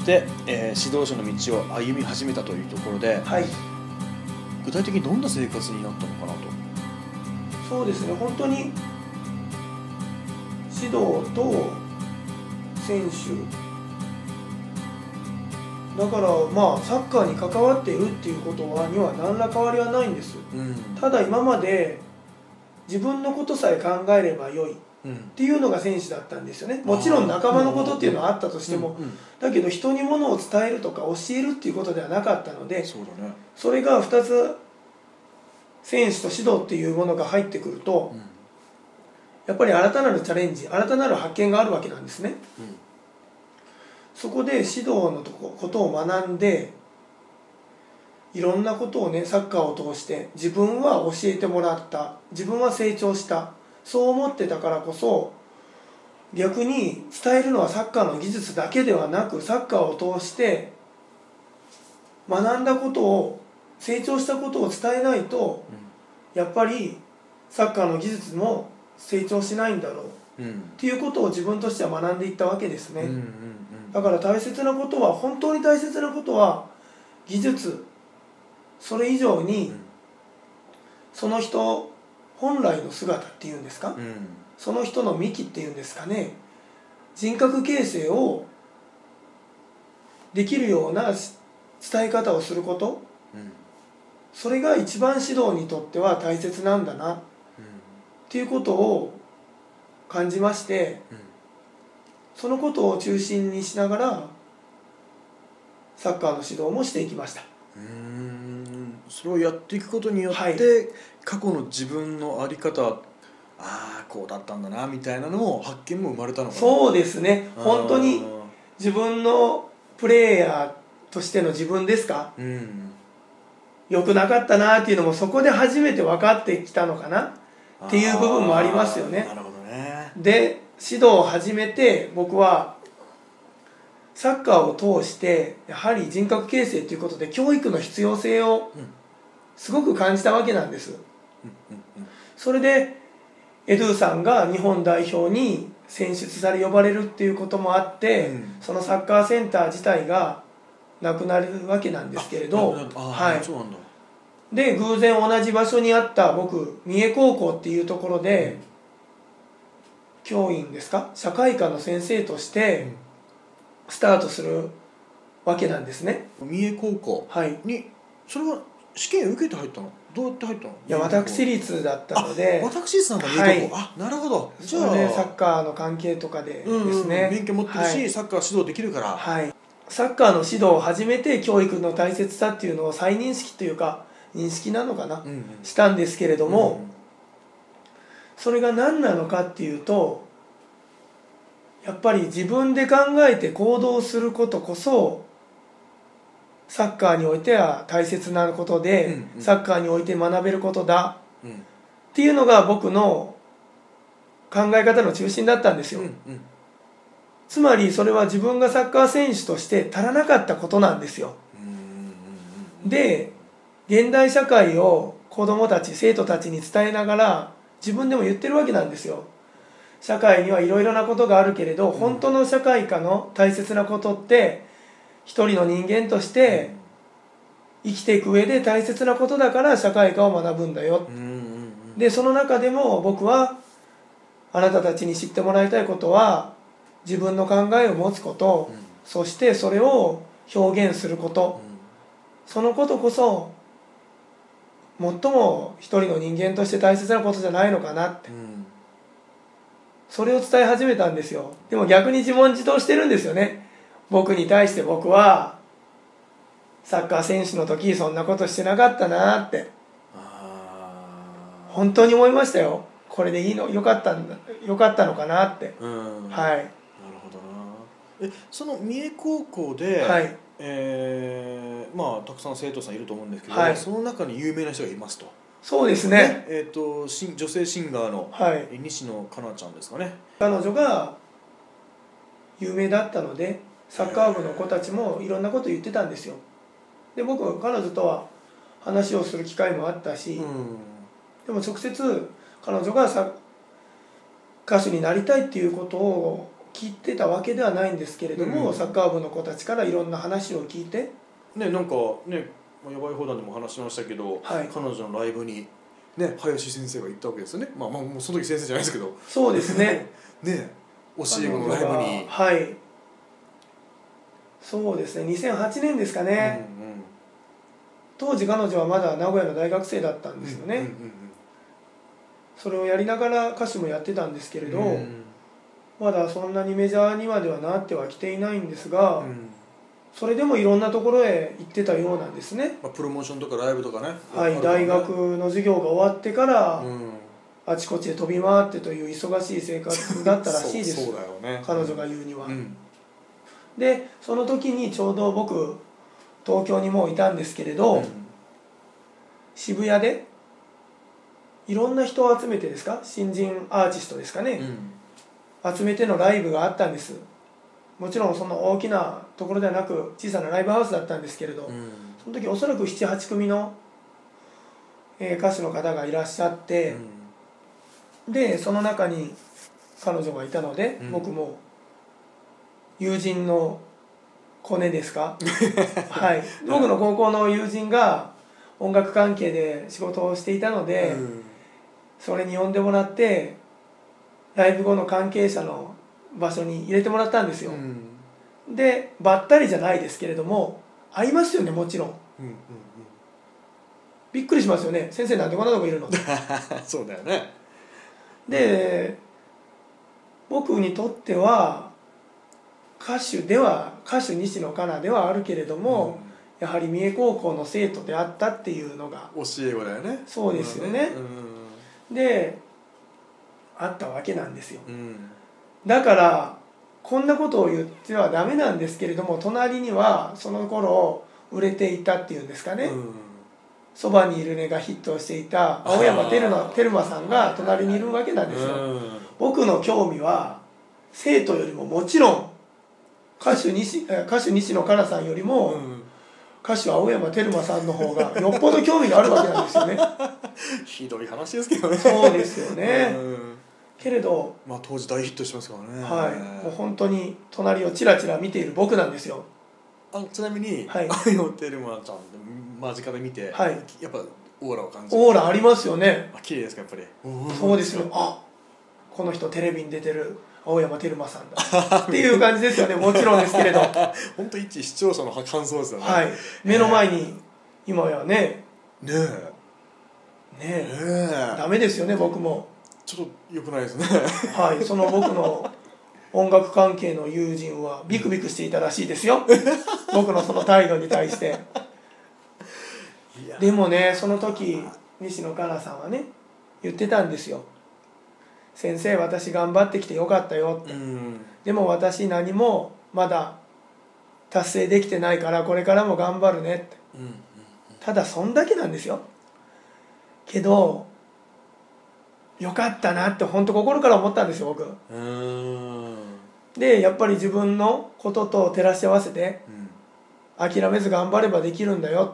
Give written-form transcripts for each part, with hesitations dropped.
、指導者の道を歩み始めたというところで、 はい、 具体的にどんな生活になったのかなと。 そうですね、本当に指導と選手だから、サッカーに関わっているっていうことには何ら変わりはないんです、ただ今まで自分のことさえ考えればよいっていうのが選手だったんですよね。もちろん仲間のことっていうのはあったとしても、だけど人にものを伝えるとか教えるっていうことではなかったので、それが2つ選手と指導っていうものが入ってくると、やっぱり新たなるチャレンジ、新たなる発見があるわけなんですね。そこで指導のことを学んで、いろんなことをね、サッカーを通して自分は教えてもらった、自分は成長した、そう思ってたからこそ、逆に伝えるのはサッカーの技術だけではなく、サッカーを通して学んだことを、成長したことを伝えないと、やっぱりサッカーの技術も成長しないんだろう、っていうことを自分としては学んでいったわけですね。だから大切なことは、本当に大切なことは技術、それ以上にその人本来の姿っていうんですか、その人の幹っていうんですかね、人格形成をできるような伝え方をすること、それが一番指導にとっては大切なんだなっていうことを感じまして、そのことを中心にしながらサッカーの指導もしていきました。 それをやっていくことによって、過去の自分の在り方、ああこうだったんだなみたいなのも発見も生まれたのかな。 そうですね、本当に自分のプレイヤーとしての自分ですか、良くなかったなっていうのもそこで初めて分かってきたのかなっていう部分もありますよね。 なるほどね。 で、指導を始めて僕はサッカーを通してやはり人格形成ということで教育の必要性をすごく感じたわけなんです。それでエドゥさんが日本代表に選出され呼ばれるっていうこともあって、そのサッカーセンター自体がなくなるわけなんですけれど、で偶然同じ場所にあった僕三重高校っていうところで、教員ですか、社会科の先生としてスタートするわけなんですね。 三重高校に、それは試験受けて入ったの？どうやって入ったの？ いや、私立だったので。 私立なんだ、三重高校。なるほど。 じゃあそれでサッカーの関係とかでですね、 免許持ってるし、サッカー指導できるから。 サッカーの指導を始めて教育の大切さっていうのを再認識というか認識なのかな、したんですけれども、それが何なのかっていうと、やっぱり自分で考えて行動することこそサッカーにおいては大切なことで、サッカーにおいて学べることだっていうのが僕の考え方の中心だったんですよ。つまりそれは自分がサッカー選手として足らなかったことなんですよ。で、現代社会を子どもたち生徒たちに伝えながら自分でも言ってるわけなんですよ。社会にはいろいろなことがあるけれど、本当の社会科の大切なことって一人の人間として生きていく上で大切なことだから社会科を学ぶんだよ。でその中でも僕はあなたたちに知ってもらいたいことは自分の考えを持つこと、そしてそれを表現すること、そのことこそ最も一人の人間として大切なことじゃないのかなって、それを伝え始めたんですよ。でも逆に自問自答してるんですよね。僕に対して僕はサッカー選手の時そんなことしてなかったなって、本当に思いましたよ。これでいいの、よかったのかなって。なるほどな。その三重高校で、たくさん生徒さんいると思うんですけど、その中に有名な人がいますと。 そうですね。 女性シンガーの西野カナちゃんですかね。 彼女が有名だったのでサッカー部の子たちもいろんなこと言ってたんですよ。で僕は彼女とは話をする機会もあったし、でも直接彼女が歌手になりたいっていうことを聞いてたわけではないんですけれども、サッカー部の子たちからいろんな話を聞いてね、なんかねやばい放談でも話しましたけど、彼女のライブにね林先生が行ったわけですよね。まあもうその時先生じゃないですけど、 そうですねね教え子のライブに、 はいそうですね2008年ですかね、当時彼女はまだ名古屋の大学生だったんですよね、それをやりながら歌手もやってたんですけれど、まだそんなにメジャーにまではなってはきていないんですが、それでもいろんなところへ行ってたようなんですね、 プロモーションとかライブとかね、 大学の授業が終わってから、あちこちで飛び回ってという忙しい生活だったらしいですそうだよね、 彼女が言うには、でその時にちょうど僕東京にもういたんですけれど、渋谷でいろんな人を集めてですか、新人アーティストですかね、集めてのライブがあったんです。もちろんその大きなところではなく小さなライブハウスだったんですけれど、その時おそらく 7,8 組の歌手の方がいらっしゃって、でその中に彼女がいたので、僕も友人のコネですかはい、僕の高校の友人が音楽関係で仕事をしていたので、それに呼んでもらってライブ後の関係者の場所に入れてもらったんですよ、でばったりじゃないですけれども会いますよね、もちろん、びっくりしますよね、先生なんでこんなとこいるのそうだよね。 で僕にとっては歌手西野カナではあるけれども、やはり三重高校の生徒であったっていうのが教え子だよね。 そうですよね、であったわけなんですよ、だからこんなことを言ってはダメなんですけれども、隣にはその頃売れていたっていうんですかね、そばにいるねがヒットしていた青山テルマさんが隣にいるわけなんですよ、僕の興味は生徒よりももちろん歌手西野カナさんよりも、歌手青山テルマさんの方がよっぽど興味があるわけなんですよねひどい話ですけどね。 そうですよね、けれど当時大ヒットしてますからね。 もう本当に隣をチラチラ見ている僕なんですよ。 ちなみに青山テルマちゃん間近で見て、やっぱオーラを感じる。 オーラありますよね。 綺麗ですかやっぱり。 そうですよ。この人テレビに出てる青山テルマさんだっていう感じですよね。もちろんですけれど本当一視聴者の感想ですよね。 目の前に今やねダメですよね。僕もちょっと良くないですねその僕の音楽関係の友人はビクビクしていたらしいですよ僕のその態度に対してでもね、その時西野カナさんはね言ってたんですよ。先生、私頑張ってきてよかったよって、でも私何もまだ達成できてないからこれからも頑張るねって、ただそんだけなんですよ。けどよかったなって本当心から思ったんですよ僕。でやっぱり自分のことと照らし合わせて、諦めず頑張ればできるんだよって、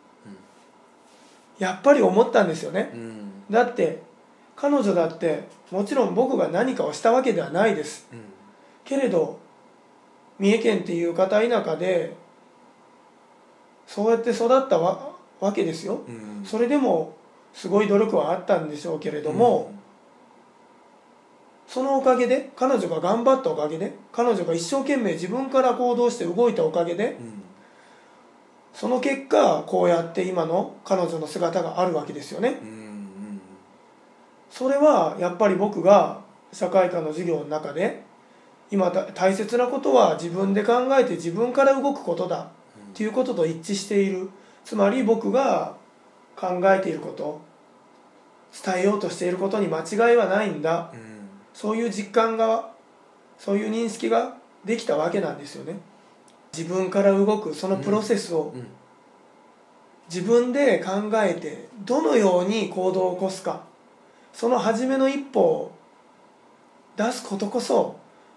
やっぱり思ったんですよね、だって彼女だってもちろん僕が何かをしたわけではないです、けれど三重県っていう片田舎でそうやって育ったわけですよ、それでもすごい努力はあったんでしょうけれども、そのおかげで彼女が頑張ったおかげで彼女が一生懸命自分から行動して動いたおかげで、その結果こうやって今の彼女の姿があるわけですよね、それはやっぱり僕が社会科の授業の中で今大切なことは自分で考えて自分から動くことだっていうことと一致している。つまり僕が考えていること伝えようとしていることに間違いはないんだ、そういう実感がそういう認識ができたわけなんですよね。自分から動くそのプロセスを自分で考えてどのように行動を起こすか、その初めの一歩を出すことこそ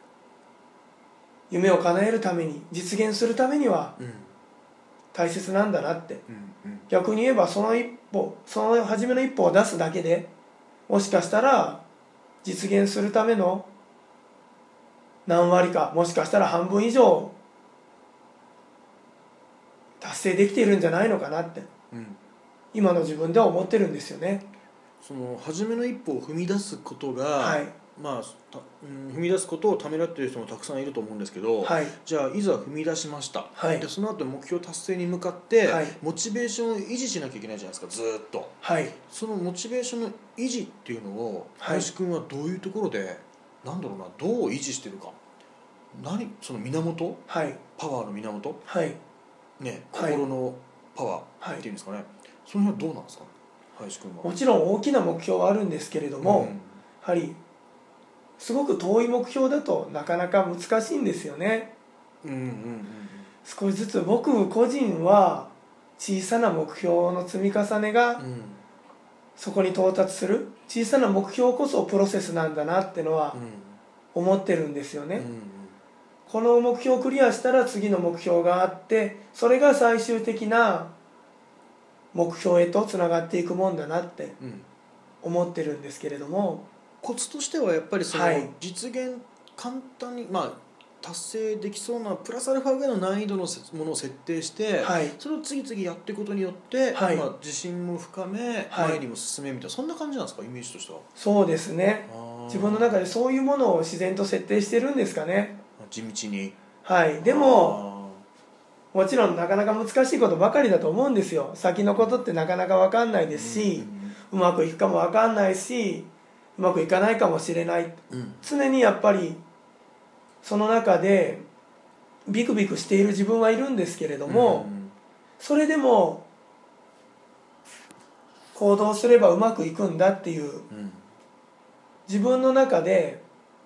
夢を叶えるために実現するためには大切なんだなって、逆に言えばその初めの一歩を出すだけでもしかしたら実現するための何割か、もしかしたら半分以上達成できているんじゃないのかなって、 うん、 今の自分では思ってるんですよね。 その初めの一歩を踏み出すことが、 はい、 まあ踏み出すことをためらっている人もたくさんいると思うんですけど、 はい、 じゃあいざ踏み出しました、 はい、 でその後目標達成に向かって、 はい、 モチベーションを維持しなきゃいけないじゃないですか、ずーっと。 はい、 そのモチベーションの維持っていうのをはい林くんはどういうところで、なんだろうな、どう維持してるか、その源、 はい、 パワーの源、 はい、 ね、 はい心のパワはい、 ーっていうんですかね、その辺はどうなんですか、林くんは。 もちろん大きな目標はあるんですけれども、 うん、 やはりすごく遠い目標だとなかなか難しいんですよね。 うんうんうんうん、 少しずつ僕個人は小さな目標の積み重ねがうんそこに到達する、小さな目標こそプロセスなんだなってのは思ってるんですよね。 うんうんこの目標をクリアしたら次の目標があって、それが最終的な目標へとつながっていくもんだなってうん、 思ってるんですけれども、 コツとしてはやっぱりそのはい実現簡単に、達成できそうなプラスアルファぐらいの難易度のものを設定して、 はい、 それを次々やっていくことによって、 はい自信も深め、 はい前にも進めみたいな、そんな感じなんですか、イメージとしては。 そうですね。自分の中ででそういうものを自然と設定してるんですかね。 地道に。 はい、でももちろんなかなか難しいことばかりだと思うんですよ。先のことってなかなか分かんないですし、うまくいくかも分かんないし、うまくいかないかもしれない、常にやっぱりその中でビクビクしている自分はいるんですけれども、それでも行動すればうまくいくんだっていう自分の中で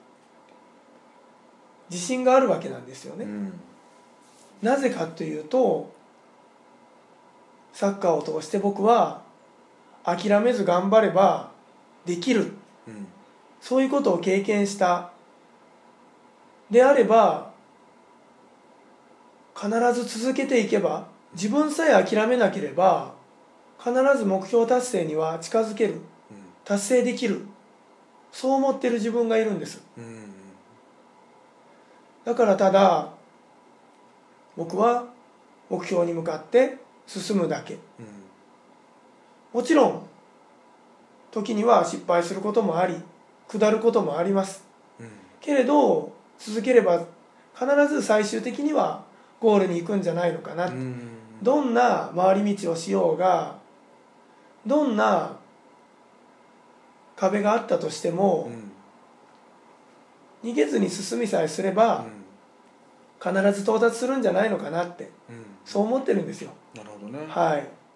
自信があるわけなんですよね。なぜかというと、サッカーを通して僕は諦めず頑張ればできる、そういうことを経験したであれば、必ず続けていけば、自分さえ諦めなければ必ず目標達成には近づける、達成できる、そう思ってる自分がいるんです。だからただ僕は目標に向かって進むだけ。もちろん時には失敗することもあり、下ることもあります、けれど続ければ必ず最終的にはゴールに行くんじゃないのかな、どんな回り道をしようが、どんな壁があったとしても、逃げずに進みさえすれば、必ず到達するんじゃないのかなって、そう思ってるんですよ。 なるほどね。 はい。